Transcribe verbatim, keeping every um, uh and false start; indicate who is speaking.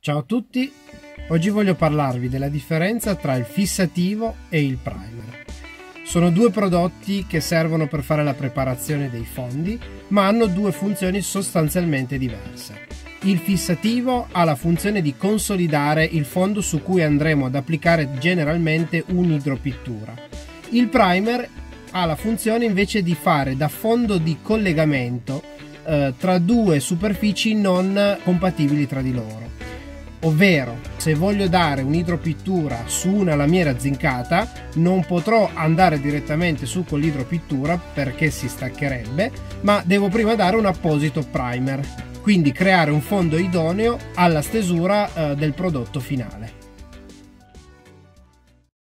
Speaker 1: Ciao a tutti, oggi voglio parlarvi della differenza tra il fissativo e il primer. Sono due prodotti che servono per fare la preparazione dei fondi, ma hanno due funzioni sostanzialmente diverse. Il fissativo ha la funzione di consolidare il fondo su cui andremo ad applicare generalmente un'idropittura. Il primer ha la funzione invece di fare da fondo di collegamento eh, tra due superfici non compatibili tra di loro. Ovvero, se voglio dare un'idropittura su una lamiera zincata, non potrò andare direttamente su con l'idropittura perché si staccherebbe, ma devo prima dare un apposito primer, quindi creare un fondo idoneo alla stesura eh, del prodotto finale.